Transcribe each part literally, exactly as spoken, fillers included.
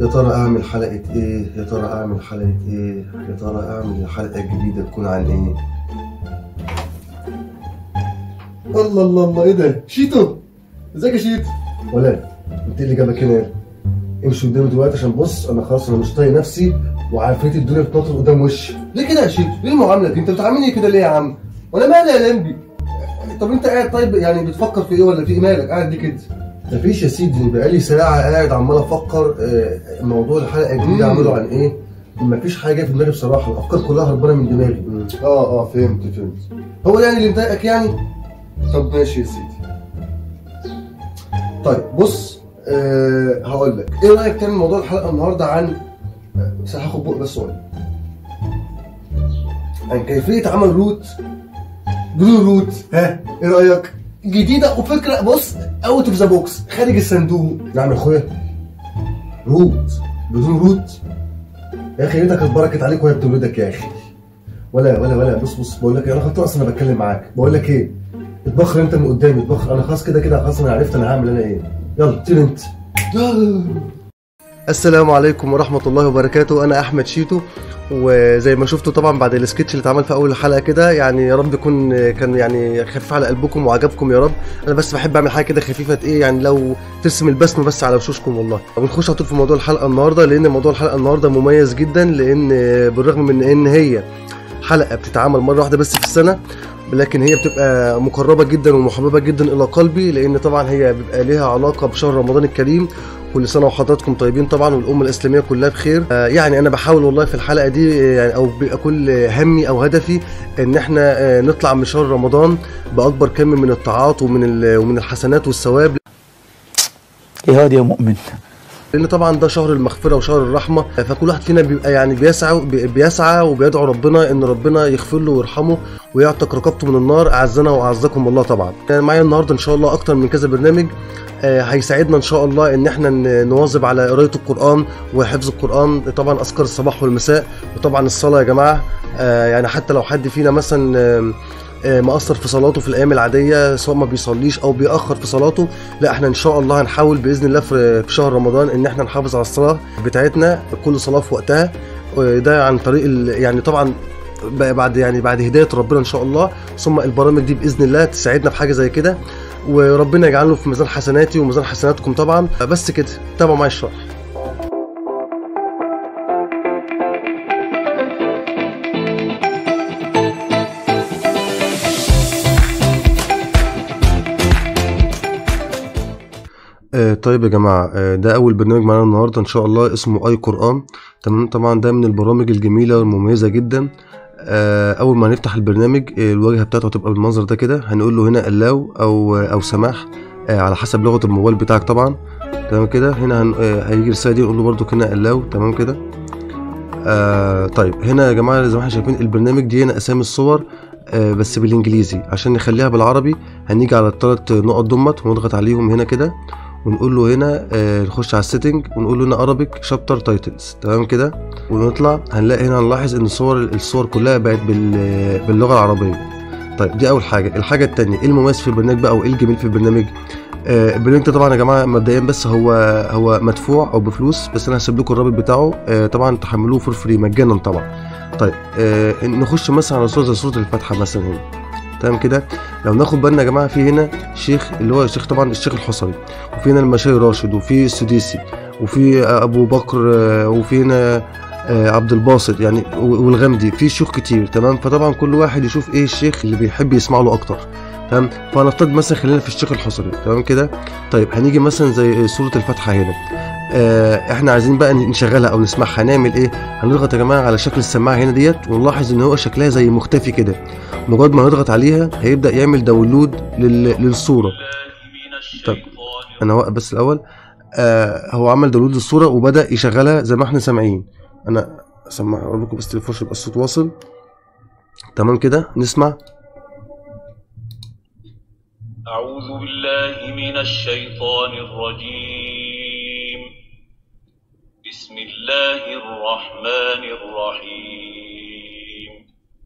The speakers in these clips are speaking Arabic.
يا ترى اعمل حلقة ايه؟ يا ترى اعمل حلقة ايه؟ يا ترى اعمل الحلقة الجديدة تكون عن ايه؟ الله الله الله، ايه ده؟ شيتو! ازيك يا شيتو؟ ولا انت اللي جابك هنا؟ امشي قدامي دلوقتي عشان بص انا خلاص انا مش طايق نفسي وعافيت الدنيا بتنطر قدام وشي. ليه كده يا شيتو؟ ليه المعاملة دي؟ انت بتعاملني كده ليه يا عم؟ وانا مالي يا لمبي؟ طب انت قاعد طيب يعني بتفكر في ايه ولا في ايه؟ مالك قاعد ليه كده؟ مفيش يا سيدي، بقالي ساعة قاعد عمال افكر آه، موضوع الحلقة الجديدة اعمله عن ايه؟ مفيش حاجة في دماغي بصراحة، الافكار كلها هربانة من دماغي. اه اه فهمت فهمت. هو يعني اللي مضايقك يعني؟ طب ماشي يا سيدي. طيب بص أه هقول لك، ايه رأيك تعمل موضوع الحلقة النهاردة عن بس هاخد بق بس سؤال عن كيفية عمل روت بدون روت. ها ايه رأيك؟ جديدة وفكرة بص اوت اوف ذا بوكس، خارج الصندوق. نعم يا اخويا، روت بدون روت يا اخي، ريتك اتبركت عليك وهي بتولدك يا اخي. ولا ولا ولا بص بص بقول لك ايه، انا خدت اصلا انا بتكلم معاك. بقول لك ايه، اتبخر انت من قدامي، اتبخر انا خلاص كده كده خلاص انا عرفت انا هعمل انا ايه. يلا طير انت. السلام عليكم ورحمة الله وبركاته، أنا أحمد شيتو. وزي ما شفتوا طبعا بعد السكتش اللي اتعمل في أول الحلقة كده، يعني يا رب يكون كان يعني خفيف على قلبكم وعجبكم يا رب. أنا بس بحب أعمل حاجة كده خفيفة إيه يعني لو ترسم البسمة بس على وشوشكم والله. ونخش على طول في موضوع الحلقة النهاردة، لأن موضوع الحلقة النهاردة مميز جدا، لأن بالرغم من إن هي حلقة بتتعمل مرة واحدة بس في السنة، لكن هي بتبقى مقربة جدا ومحببة جدا إلى قلبي، لأن طبعا هي بيبقى ليها علاقة بشهر رمضان الكريم. كل سنة وحضراتكم طيبين طبعا، والأمة الإسلامية كلها بخير. آه يعني أنا بحاول والله في الحلقة دي يعني أو بيبقى كل همي أو هدفي إن إحنا آه نطلع من شهر رمضان بأكبر كم من الطاعات ومن ومن الحسنات والثواب. إيه هاد يا مؤمن؟ لان طبعا ده شهر المغفره وشهر الرحمه، فكل واحد فينا بيبقى يعني بيسعى بيسعى وبيدعو ربنا ان ربنا يغفر له ويرحمه ويعتق رقبته من النار. اعزنا واعزكم الله طبعا. يعني معايا النهارده ان شاء الله اكتر من كذا برنامج آه هيساعدنا ان شاء الله ان احنا نواظب على قرايه القران وحفظ القران، طبعا اذكار الصباح والمساء، وطبعا الصلاه يا جماعه. آه يعني حتى لو حد فينا مثلا آه مقصر في صلاته في الايام العاديه، سواء ما بيصليش او بيأخر في صلاته، لا احنا ان شاء الله هنحاول باذن الله في شهر رمضان ان احنا نحافظ على الصلاه بتاعتنا، كل صلاه في وقتها. ده عن طريق يعني طبعا بعد يعني بعد هدايه ربنا ان شاء الله، ثم البرامج دي باذن الله تساعدنا في حاجه زي كده، وربنا يجعله في ميزان حسناتي وميزان حسناتكم طبعا. بس كده تابعوا معايا الشرح. آه طيب يا جماعة، آه ده أول برنامج معانا النهاردة إن شاء الله، اسمه أي قرآن. تمام، طبعا ده من البرامج الجميلة والمميزة جدا. آه أول ما نفتح البرنامج آه الواجهة بتاعته هتبقى بالمنظر ده كده، هنقول له هنا ألاو أو آه أو سماح آه على حسب لغة الموبايل بتاعك طبعا. تمام كده، هنا هن... آه هيجي رسالة دي نقول له برضو هنا ألاو. تمام كده. آه طيب هنا يا جماعة زي ما احنا شايفين البرنامج دي هنا أسامي الصور آه بس بالإنجليزي. عشان نخليها بالعربي هنيجي على الثلاث نقط دمت ونضغط عليهم هنا كده، ونقول له هنا آه نخش على السيتنج ونقول له هنا Arabic شابتر تايتلز. تمام كده، ونطلع هنلاقي هنا نلاحظ ان الصور الصور كلها بقت باللغه العربيه. طيب دي اول حاجه. الحاجه الثانيه، ايه المميز في البرنامج بقى وايه الجميل في البرنامج؟ آه البرنامج ده طبعا يا جماعه مبدئيا بس هو هو مدفوع او بفلوس، بس انا هسيب لكم الرابط بتاعه آه طبعا تحملوه فور فري مجانا طبعا. طيب آه نخش مثلا على صوره زي صوره الفاتحه مثلا هنا. تمام كده، لو ناخد بالنا يا جماعه في هنا شيخ اللي هو الشيخ طبعا الشيخ الحصري، وفي هنا المشاي راشد، وفي السديسي، وفي ابو بكر، وفي هنا عبد الباسط يعني والغامدي، في شيوخ كتير. تمام، فطبعا كل واحد يشوف ايه الشيخ اللي بيحب يسمع له اكتر. تمام، فهنفترض مثلا خلينا في الشيخ الحصري. تمام كده. طيب هنيجي مثلا زي سوره الفاتحه هنا، آه احنا عايزين بقى نشغلها او نسمعها، هنعمل ايه؟ هنضغط يا جماعه على شكل السماعه هنا ديت، ونلاحظ ان هو شكلها زي مختفي كده. مجرد ما نضغط عليها هيبدا يعمل داونلود لل... للصوره. طب انا هوقف بس الاول. آه هو عمل داونلود للصوره وبدا يشغلها زي ما احنا سامعين. انا اسمع اقول لكم بس تليفون يبقى الصوت واصل. تمام كده، نسمع. أعوذ بالله من الشيطان الرجيم. بسم الله الرحمن الرحيم.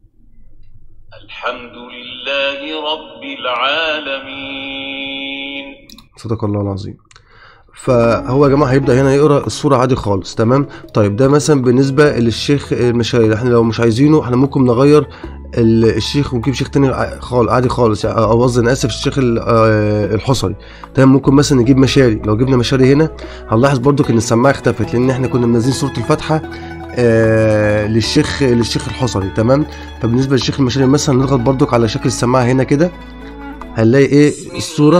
الحمد لله رب العالمين. صدق الله العظيم. فهو يا جماعه هيبدا هنا يقرا الصوره عادي خالص. تمام. طيب ده مثلا بالنسبه للشيخ المشاري، احنا لو مش عايزينه احنا ممكن نغير الشيخ ونجيب شيخ تاني خالص عادي خالص، يعني او قصدي انا اسف الشيخ الحصري. تمام. ممكن مثلا نجيب مشاري، لو جبنا مشاري هنا هنلاحظ برضو ان السماعه اختفت، لان احنا كنا منزلين سوره الفاتحه آه للشيخ للشيخ الحصري. تمام. فبالنسبه للشيخ المشاري مثلا نضغط برضو على شكل السماعه هنا كده، هنلاقي ايه الصوره،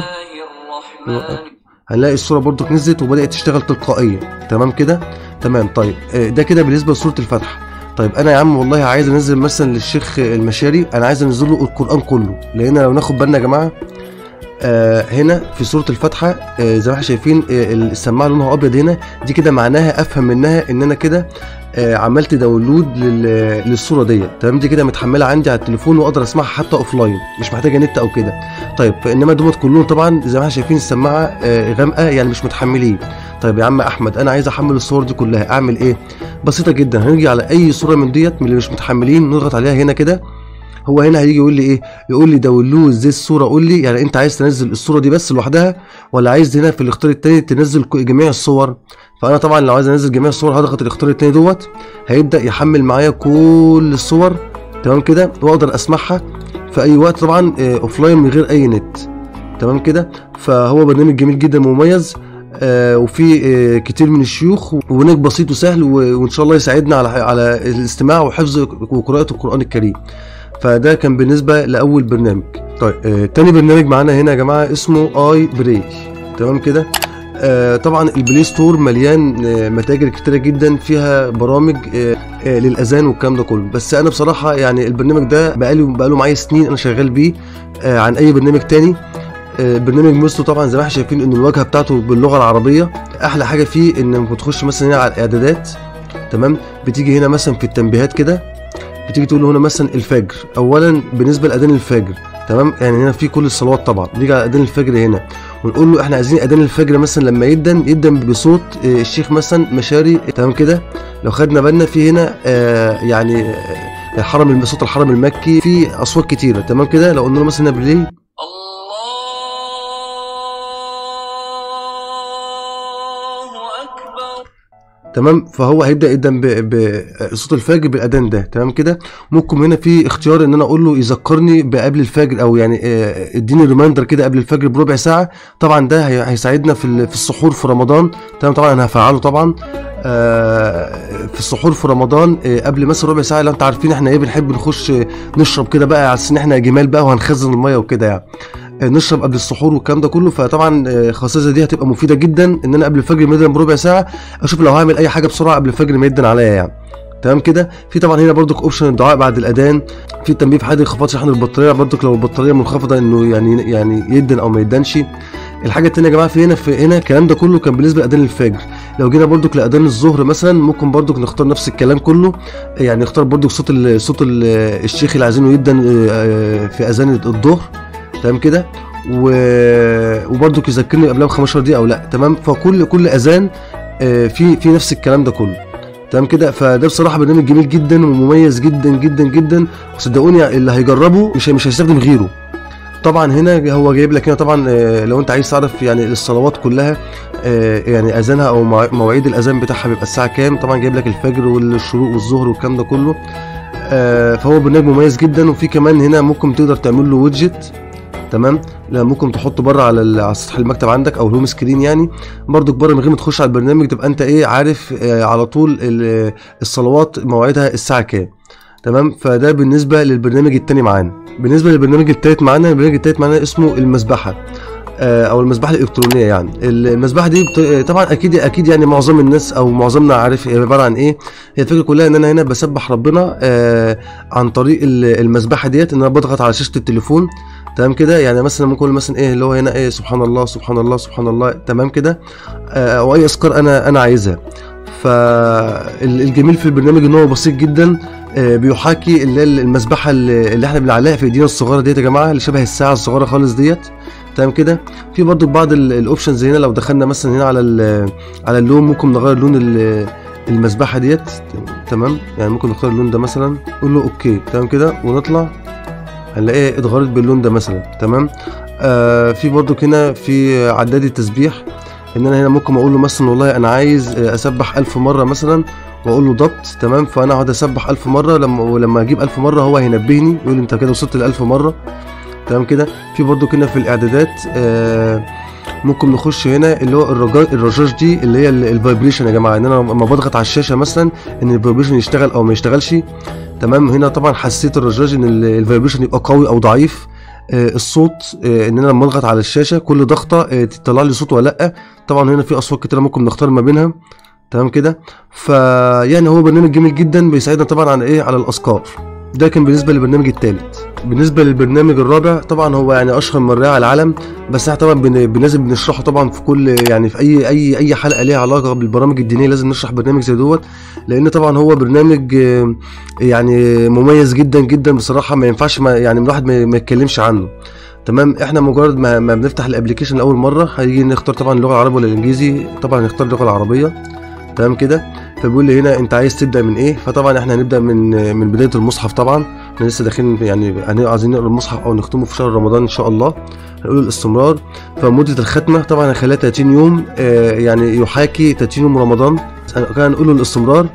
هنلاقي الصوره برضو نزلت وبدات تشتغل تلقائيا. تمام كده. تمام. طيب ده كده بالنسبه لسوره الفاتحه. طيب انا يا عم والله عايز انزل مثلا للشيخ المشاري، انا عايز انزل له القران كله، لان لو ناخد بالنا يا جماعه آه هنا في سوره الفاتحه آه زي ما احنا شايفين آه السماعه لونها ابيض هنا، دي كده معناها افهم منها ان انا كده آه عملت داونلود للصوره ديت. تمام. دي كده متحمله عندي على التليفون واقدر اسمعها حتى اوف لاين، مش محتاجه نت او كده. طيب فانما دوت كلهم طبعا زي ما احنا شايفين السماعه آه غامقه، يعني مش متحملين. طيب يا عم احمد انا عايز احمل الصور دي كلها، اعمل ايه؟ بسيطه جدا، هنيجي على اي صوره من ديت من اللي مش متحملين نضغط عليها هنا كده. هو هنا هيجي يقول لي ايه؟ يقول لي داونلود زي الصوره، قول لي يعني انت عايز تنزل الصوره دي بس لوحدها، ولا عايز هنا في الاختيار الثاني تنزل جميع الصور؟ فانا طبعا لو عايز انزل جميع الصور هضغط الاختيار الثاني دوت، هيبدا يحمل معايا كل الصور. تمام كده. واقدر اسمعها في اي وقت طبعا اوف لاين من غير اي نت. تمام كده. فهو برنامج جميل جدا مميز آه وفي آه كتير من الشيوخ، وبرنامج بسيط وسهل، وان شاء الله يساعدنا على على الاستماع وحفظ وقراءه القران الكريم. فده كان بالنسبه لاول برنامج. طيب آه تاني برنامج معانا هنا يا جماعه اسمه اي براي. تمام كده. آه طبعا البلاي ستور مليان آه متاجر كتيره جدا فيها برامج آه آه للاذان والكلام ده كله، بس انا بصراحه يعني البرنامج ده بقاله بقاله معايا سنين انا شغال بيه آه عن اي برنامج تاني. برنامج ميزته طبعا زي ما احنا شايفين ان الواجهه بتاعته باللغه العربيه. احلى حاجه فيه ان لما بتخش مثلا هنا على الاعدادات، تمام، بتيجي هنا مثلا في التنبيهات كده، بتيجي تقول له هنا مثلا الفجر. اولا بالنسبه لاذان الفجر، تمام، يعني هنا في كل الصلوات طبعا، نيجي على اذان الفجر هنا ونقول له احنا عايزين اذان الفجر مثلا لما يدن يدن بصوت الشيخ مثلا مشاري. تمام كده. لو خدنا بالنا في هنا آه يعني آه حرم صوت الحرم المكي، في اصوات كتيره. تمام كده. لو قلنا له مثلا بلي تمام، فهو هيبدا يدن بصوت الفجر بالاذان ده. تمام كده. ممكن هنا في اختيار ان انا اقول له يذكرني بقبل الفجر، او يعني اديني ريمايندر كده قبل الفجر بربع ساعه. طبعا ده هيساعدنا في في السحور في رمضان. تمام. طبعا انا هفعله طبعا في السحور في رمضان قبل مثلا ربع ساعه. لو انت عارفين احنا ايه بنحب نخش نشرب كده بقى على اساس ان احنا جمال بقى وهنخزن الميه وكده، يعني نشرب قبل السحور والكلام ده كله. فطبعا خاصيه دي هتبقى مفيده جدا ان انا قبل الفجر ما يدن بربع ساعه اشوف لو هعمل اي حاجه بسرعه قبل الفجر ما يدن عليا يعني. تمام كده. في طبعا هنا برضك اوبشن الدعاء بعد الاذان، في تنبيه في حاله انخفاض شحن البطاريه، برضك لو البطاريه منخفضه انه يعني يعني يدن او ما يدنش. الحاجه الثانيه يا جماعه في هنا في هنا الكلام ده كله كان بالنسبه لاذان الفجر. لو جينا برضك لاذان الظهر مثلا ممكن برضك نختار نفس الكلام كله، يعني نختار برضك صوت ال صوت ال الشيخ اللي عايزينه يدن في اذان الظهر. تمام كده. وبرضك يذكرني قبلها ب خمستاشر دقيقه او لا. تمام. فكل كل اذان في في نفس الكلام ده كله. تمام كده. فده بصراحه برنامج جميل جدا ومميز جدا جدا جدا، وصدقوني اللي هيجربه مش مش هيستخدم غيره. طبعا هنا هو جايب لك هنا طبعا لو انت عايز تعرف يعني الصلوات كلها يعني اذانها او مواعيد الاذان بتاعها بيبقى الساعه كام. طبعا جايب لك الفجر والشروق والظهر والكلام ده كله. فهو برنامج مميز جدا. وفي كمان هنا ممكن تقدر تعمل له ويدجت. تمام. لا ممكن تحطه بره على على سطح المكتب عندك او الهوم سكرين، يعني برضك بره من غير ما تخش على البرنامج تبقى انت ايه عارف آه على طول الصلوات مواعيدها الساعه كام. تمام. فده بالنسبه للبرنامج الثاني معانا. بالنسبه للبرنامج الثالث معانا، البرنامج الثالث معانا اسمه المسبحه آه او المسبحه الالكترونيه. يعني المسبحه دي طبعا اكيد اكيد يعني معظم الناس او معظمنا عارف هي عباره عن ايه. هي الفكره كلها ان انا هنا بسبح ربنا آه عن طريق المسبحه ديت، ان انا بضغط على شاشه التليفون. تمام كده. يعني مثلا ممكن مثلا ايه اللي هو هنا ايه سبحان الله سبحان الله سبحان الله. تمام كده. آه او اي اذكار انا انا عايزها. فالجميل في البرنامج ان هو بسيط جدا، آه بيحاكي اللي المسبحه اللي احنا بنعلقها في ايدينا الصغيره ديت يا جماعه، اللي شبه الساعه الصغيره خالص ديت. تمام كده. في برضو بعض الاوبشنز هنا، لو دخلنا مثلا هنا على على اللون ممكن نغير لون المسبحه ديت. تمام. يعني ممكن نختار اللون ده مثلا، نقول له اوكي. تمام كده. ونطلع هنلاقيها اتغيرت باللون ده مثلا. تمام. آه في برضو هنا في عداد التسبيح ان انا هنا ممكن اقول له مثلا والله انا عايز اسبح ألف مره مثلا، واقول له ضبط تمام، فانا اقعد اسبح ألف مره، لما ولما اجيب ألف مره هو هينبهني يقول لي انت كده وصلت ل ألف مره تمام كده. في برضو كده في الاعدادات آه ممكن نخش هنا اللي هو الرجاج الرجاج دي اللي هي الفايبريشن يا جماعه، ان انا لما بضغط على الشاشه مثلا ان الفايبريشن يشتغل او ما يشتغلش تمام. هنا طبعا حسيت الرجاج ان الفايبريشن يبقى قوي او ضعيف. آه الصوت آه ان انا لما اضغط على الشاشه كل ضغطه آه تطلع لي صوت ولا لا. طبعا هنا في اصوات كتيره ممكن نختار ما بينها تمام كده. فيعني هو برنامج جميل جدا بيساعدنا طبعا على ايه، على الاذكار. ده كان بالنسبه للبرنامج الثالث. بالنسبه للبرنامج الرابع طبعا هو يعني اشهر مراه على العالم، بس احنا طبعا بننزل بنشرحه طبعا في كل يعني في اي اي اي حلقه ليها علاقه بالبرامج الدينيه لازم نشرح برنامج زي دوت، لان طبعا هو برنامج يعني مميز جدا جدا بصراحه، ما ينفعش ما يعني الواحد ما يتكلمش عنه تمام. احنا مجرد ما, ما بنفتح الابلكيشن لاول مره هيجي نختار طبعا اللغه العربيه ولا الانجليزي، طبعا نختار اللغه العربيه تمام كده. فبيقول لي هنا انت عايز تبدا من ايه، فطبعا احنا هنبدا من من بدايه المصحف. طبعا احنا لسه داخلين يعني عايزين نقرا المصحف او نختمه في شهر رمضان ان شاء الله. هنقول الاستمرار، فمده الختمه طبعا هنخليها ثلاثين يوم آه يعني يحاكي ثلاثين يوم رمضان. كان نقول له الاستمرار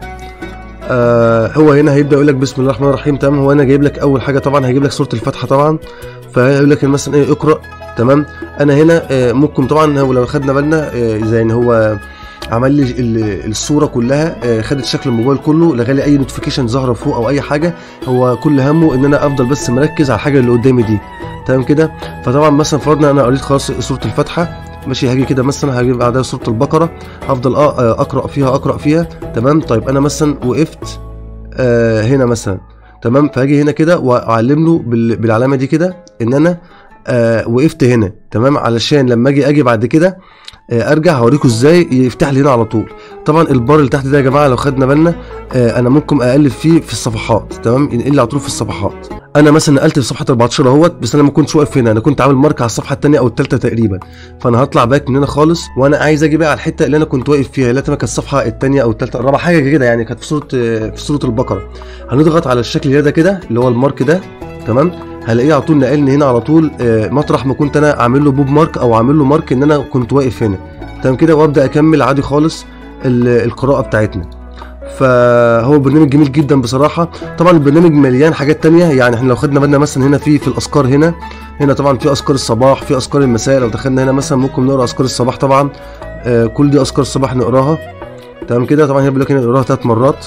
آه هو هنا هيبدا يقول لك بسم الله الرحمن الرحيم تمام. هو انا جايب لك اول حاجه طبعا هيجيب لك سوره الفاتحه طبعا، فهيقول لك مثلا ايه اقرا تمام. انا هنا آه ممكن طبعا هو لو خدنا بالنا آه زي ان هو عمل لي الصوره كلها خدت شكل الموبايل كله، لغى لي اي نوتيفيكيشن ظاهره فوق او اي حاجه. هو كل همه ان انا افضل بس مركز على الحاجه اللي قدامي دي تمام كده. فطبعا مثلا فرضنا انا قريت خلاص سوره الفاتحه ماشي، هاجي كده مثلا هجيب بعدها سوره البقره هفضل اقرا فيها اقرا فيها تمام. طيب انا مثلا وقفت آه هنا مثلا تمام، فهاجي هنا كده واعلم له بالعلامه دي كده ان انا آه وقفت هنا تمام، علشان لما اجي اجي بعد كده ارجع هوريكم ازاي يفتح لي هنا على طول. طبعا البار اللي تحت ده يا جماعه لو خدنا بالنا آه انا ممكن اقلب فيه في الصفحات تمام، ينقل لي على طول في الصفحات. انا مثلا نقلت في صفحه أربعتاشر اهوت، بس انا ما كنتش واقف هنا، انا كنت عامل مارك على الصفحه الثانيه او الثالثه تقريبا، فانا هطلع باك من هنا خالص وانا عايز اجي بقى على الحته اللي انا كنت واقف فيها، لا كانت الصفحه الثانيه او الثالثه الرابعه حاجه كده يعني، كانت في سوره في سوره البقره. هنضغط على الشكل ده كده اللي هو المارك ده تمام، هلاقيه على طول نقلني هنا على طول آه مطرح ما كنت انا عامل له بوب مارك او عامل له مارك ان انا كنت واقف هنا تمام كده، وابدا اكمل عادي خالص القراءه بتاعتنا. فهو برنامج جميل جدا بصراحه. طبعا البرنامج مليان حاجات تانية، يعني احنا لو خدنا بالنا مثلا هنا في في الاذكار هنا هنا طبعا في اذكار الصباح، في اذكار المساء. لو دخلنا هنا مثلا ممكن نقرا اذكار الصباح طبعا آه كل دي اذكار الصباح نقراها تمام كده. طبعا هنا بيقول لك نقراها ثلاث مرات.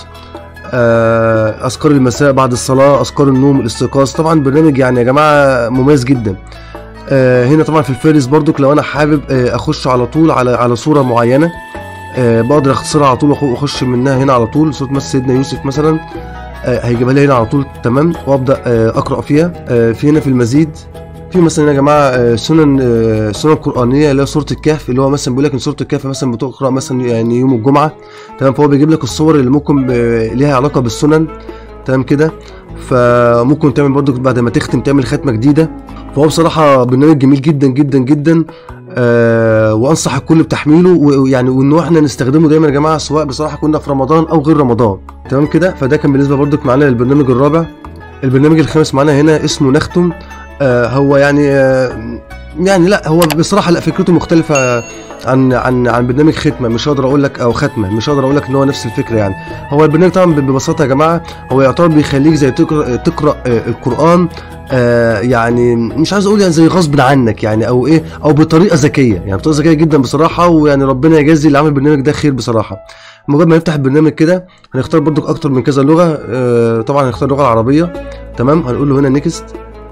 آه اذكار المساء بعد الصلاه، اذكار النوم، الاستيقاظ. طبعا برنامج يعني يا جماعه مميز جدا. آه هنا طبعا في الفهرس برضك لو انا حابب آه اخش على طول على على صوره معينه آه بقدر اختصرها على طول واخش منها هنا على طول. صوره مثلا سيدنا يوسف مثلا آه هيجيبها لي هنا على طول تمام، وابدا آه اقرا فيها. آه في هنا في المزيد في مثلا يا جماعه آه سنن آه سنن قرانيه اللي هي سوره الكهف، اللي هو مثلا بيقول لك ان سوره الكهف مثلا بتقرا مثلا يعني يوم الجمعه تمام، فهو بيجيب لك الصور اللي ممكن آه ليها علاقه بالسنن تمام كده. فممكن تعمل برضو بعد ما تختم تعمل ختمه جديده. فهو بصراحه برنامج جميل جدا جدا جدا آه وانصح الكل بتحميله، ويعني وانه احنا نستخدمه دايما يا جماعه سواء بصراحه كنا في رمضان او غير رمضان تمام كده. فده كان بالنسبه برضك معانا للبرنامج الرابع. البرنامج الخامس معانا هنا اسمه نختم. آه هو يعني آه يعني لا هو بصراحه لا فكرته مختلفه عن عن عن برنامج ختمه، مش هقدر اقول لك او ختمه مش هقدر اقول لك ان هو نفس الفكره. يعني هو البرنامج طبعا ببساطه يا جماعه هو يعتبر بيخليك زي تقرا تقرا آه القران آه يعني مش عايز اقول يعني زي غصب عنك يعني او ايه او بطريقه ذكيه، يعني بطريقه ذكيه جدا بصراحه. ويعني ربنا يجازي اللي عامل البرنامج ده خير بصراحه. مجرد ما نفتح البرنامج كده هنختار برضك اكتر من كذا لغه آه طبعا هنختار اللغه العربيه تمام. هنقول له هنا نيكست،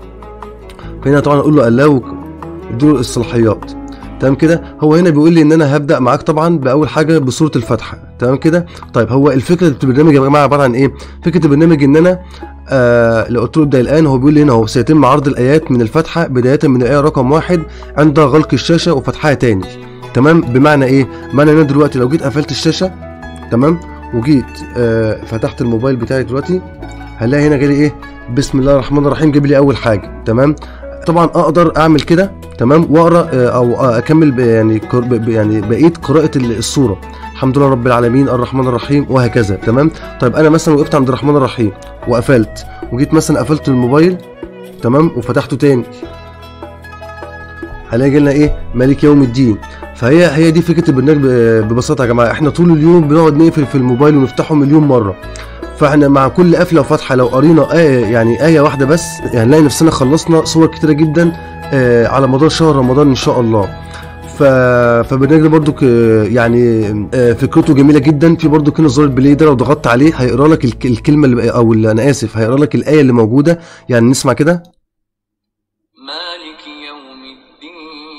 هنا طبعا هنقول له الاو اديله الصلاحيات تمام كده. هو هنا بيقول لي ان انا هبدا معاك طبعا باول حاجه بسوره الفاتحه تمام كده. طيب هو الفكره البرنامج يا جماعه عباره عن ايه؟ فكره البرنامج ان انا آه لو قلت له ابدا الان، هو بيقول لي هنا هو سيتم عرض الايات من الفاتحه بدايه من الايه رقم واحد عند غلق الشاشه وفتحها تاني تمام. بمعنى ايه؟ بمعنى ان انا دلوقتي لو جيت قفلت الشاشه تمام وجيت آه فتحت الموبايل بتاعي دلوقتي هلاقي هنا جالي ايه؟ بسم الله الرحمن الرحيم، جاب لي اول حاجه تمام. طبعا اقدر اعمل كده تمام واقرا او اكمل يعني يعني بقيه قراءه السوره الحمد لله رب العالمين الرحمن الرحيم وهكذا تمام. طيب انا مثلا وقفت عند الرحمن الرحيم وقفلت وجيت مثلا قفلت الموبايل تمام وفتحته تاني هلاقي لنا ايه؟ مالك يوم الدين. فهي هي دي فكره البرنامج ببساطه يا جماعه. احنا طول اليوم بنقعد نقفل في الموبايل ونفتحه مليون مره، فاحنا مع كل قفله وفتحه لو قرينا ايه يعني ايه واحده بس يعني نلاقي نفسنا خلصنا صور كتيره جدا آه على مدار شهر رمضان ان شاء الله. ف فالبرنامج ده برضو يعني آه فكرته جميله جدا. في برضو كده زرار البلاي ده لو ضغطت عليه هيقرا لك الك الكلمه اللي او اللي انا اسف هيقرا لك الايه اللي موجوده. يعني نسمع كده. مالك يوم الدين.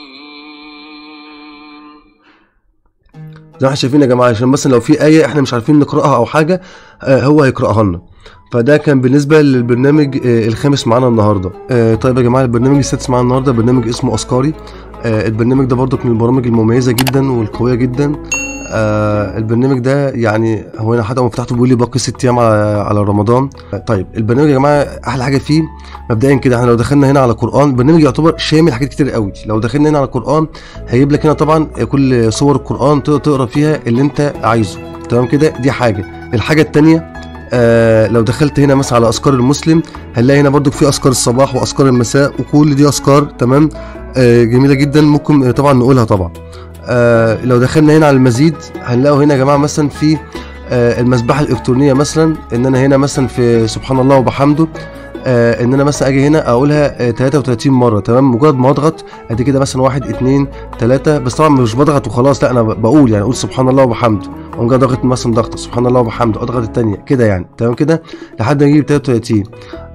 زي ما احنا شايفين يا جماعه، عشان مثلا لو في ايه احنا مش عارفين نقراها او حاجه آه هو هيقراها لنا. فده كان بالنسبه للبرنامج آه الخامس معانا النهارده. آه طيب يا جماعه، البرنامج السادس معانا النهارده برنامج اسمه اذكاري. آه البرنامج ده برضك من البرامج المميزه جدا والقويه جدا. آه البرنامج ده يعني هو انا حتى لما فتحته بيقول لي باقي ست ايام على على رمضان. آه طيب البرنامج يا جماعه احلى حاجه فيه مبدئيا كده، احنا لو دخلنا هنا على قران البرنامج يعتبر شامل حاجات كتير قوي. لو دخلنا هنا على قران هيجيب لك هنا طبعا كل صور القران تقدر تقرا فيها اللي انت عايزه. تمام كده، دي حاجه. الحاجه الثانيه آه لو دخلت هنا مثلا على اذكار المسلم هنلاقي هنا برضو في اذكار الصباح واذكار المساء وكل دي اذكار تمام آه جميله جدا ممكن طبعا نقولها طبعا. آه لو دخلنا هنا على المزيد هنلاقوا هنا يا جماعه مثلا في آه المسبحه الالكترونيه، مثلا ان انا هنا مثلا في سبحان الله وبحمده آه ان انا مثلا اجي هنا اقولها آه ثلاثة وثلاثين مره. تمام، مجرد ما اضغط ادي كده مثلا واحد اتنين تلاته، بس طبعا مش بضغط وخلاص، لا انا بقول يعني اقول سبحان الله وبحمده وأقوم ضغط مثلا ضغطه سبحان الله وبحمده اضغط الثانيه كده يعني. تمام كده لحد ما اجيب ثلاثة وثلاثين.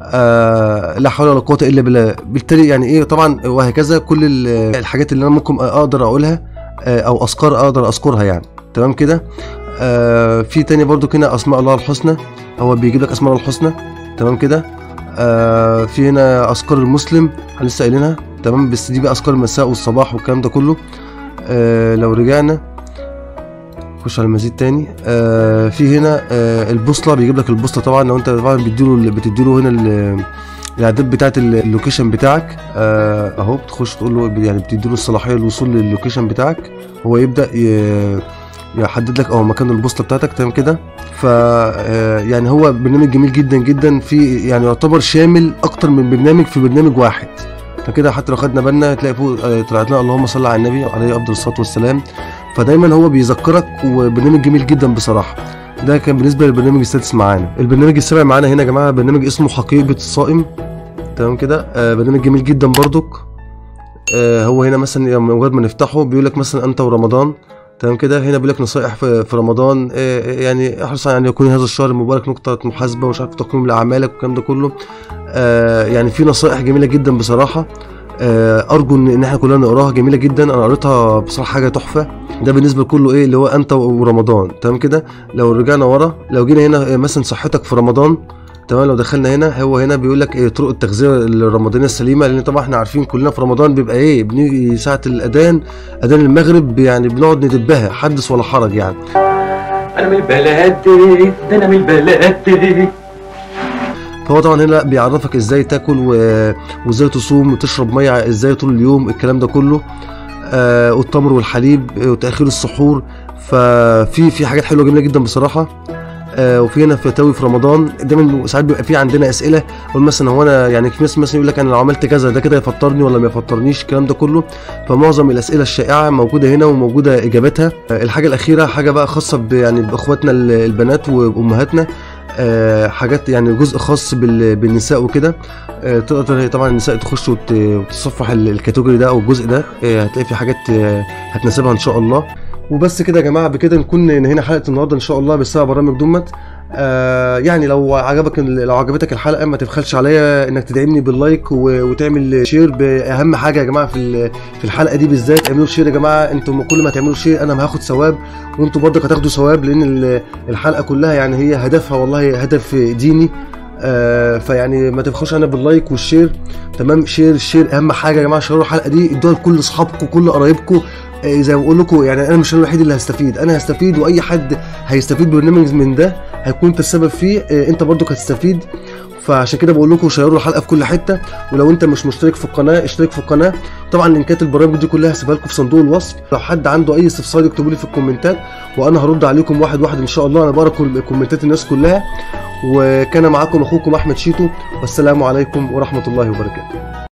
آه لا حول ولا قوه الا بالله. بالتالي يعني ايه طبعا وهكذا كل الحاجات اللي انا ممكن اقدر اقولها آه او اذكار اقدر اذكرها يعني. تمام كده. آه في تاني برضو كده اسماء الله الحسنى، هو بيجيب لك اسماء الله الحسنى. تمام كده. آه في هنا اذكار المسلم احنا لسه قايلينها. تمام، بس دي بقى اذكار المساء والصباح والكلام ده كله. آه لو رجعنا نخش على المزيد تاني آه في هنا آه البوصله، بيجيب لك البوصله طبعا لو انت طبعا بتديله بتديله هنا الاعداد بتاعت اللوكيشن بتاعك آه اهو، بتخش تقول له يعني بتديله الصلاحيه للوصول للوكيشن بتاعك، هو يبدا يحدد لك اه مكان البوصله بتاعتك. تمام كده. ف يعني هو برنامج جميل جدا جدا، في يعني يعتبر شامل اكتر من برنامج في برنامج واحد. فكده حتى لو خدنا بالنا تلاقي فوق طلعت لنا اللهم صل على النبي عليه افضل الصلاه والسلام. فدايما هو بيذكرك، وبرنامج جميل جدا بصراحه. ده كان بالنسبه للبرنامج السادس معانا. البرنامج السابع معانا هنا يا جماعه برنامج اسمه حقيبه الصائم. تمام كده. آه برنامج جميل جدا برضك. آه هو هنا مثلا مجرد ما نفتحه بيقول لك مثلا انت ورمضان. تمام كده. هنا بيقول لك نصائح في, في رمضان آه يعني احرص على ان يكون هذا الشهر المبارك نقطه محاسبه ومش عارف تقييم لاعمالك والكلام ده كله. آه يعني في نصائح جميله جدا بصراحه. آه ارجو ان احنا كلنا نقراها، جميله جدا. انا قريتها بصراحه حاجه تحفه. ده بالنسبه لكله ايه اللي هو انت ورمضان. تمام كده. لو رجعنا ورا لو جينا هنا مثلا صحتك في رمضان. تمام، لو دخلنا هنا هو هنا بيقول لك إيه طرق التغذيه الرمضانيه السليمه، لان طبعا احنا عارفين كلنا في رمضان بيبقى ايه بنيجي ساعه الاذان اذان المغرب يعني بنقعد ندبها حدث ولا حرج يعني. انا من البلد ده انا من البلد. فهو طبعا هنا بيعرفك ازاي تاكل وازاي تصوم وتشرب ميه ازاي طول اليوم الكلام ده كله. آه والتمر والحليب وتاخير السحور. ففي في حاجات حلوه جميله جدا بصراحه. آه وفي هنا فتاوي في رمضان. دايما ساعات بيبقى في عندنا اسئله، اقول مثلا هو انا يعني في ناس مثلا يقول لك انا لو عملت كذا ده كده يفطرني ولا ما يفطرنيش الكلام ده كله. فمعظم الاسئله الشائعه موجوده هنا وموجوده اجاباتها. آه الحاجه الاخيره حاجه بقى خاصه يعني باخواتنا البنات وامهاتنا. آه حاجات يعني جزء خاص بالنساء وكده. آه تقدر طبعا النساء تخش وتصفح الكاتيجوري ده او الجزء ده. آه هتلاقي في حاجات آه هتناسبها ان شاء الله. وبس كده يا جماعه، بكده نكون هنا حلقه النهارده ان شاء الله بالسبع برامج دمت. آه يعني لو عجبك لو عجبتك الحلقه ما تبخلش عليا انك تدعمني باللايك وتعمل شير. باهم حاجه يا جماعه في في الحلقه دي بالذات اعملوا شير يا جماعه. انتم كل ما تعملوا شير انا هاخد ثواب وانتم برضك هتاخدوا ثواب، لان الحلقه كلها يعني هي هدفها والله هدف ديني. آه فيعني ما تبخلوش انا باللايك والشير. تمام، شير الشير اهم حاجه يا جماعه. شيروا الحلقه دي ادوها لكل اصحابكم كل قرايبكم. آه زي ما بقول لكم يعني انا مش انا الوحيد اللي هستفيد، انا هستفيد واي حد هيستفيد ببرنامج من ده هيكون انت السبب فيه. آه انت برضك هتستفيد. فعشان كده بقول لكم شيروا الحلقه في كل حته. ولو انت مش مشترك في القناه اشترك في القناه. طبعا لينكات البرامج دي كلها هسيبها لكم في صندوق الوصف. لو حد عنده اي استفسار يكتبوا لي في الكومنتات وانا هرد عليكم واحد واحد ان شاء الله. انا بقرا كومنتات الناس كلها. وكان معاكم اخوكم احمد شيتو، والسلام عليكم ورحمه الله وبركاته.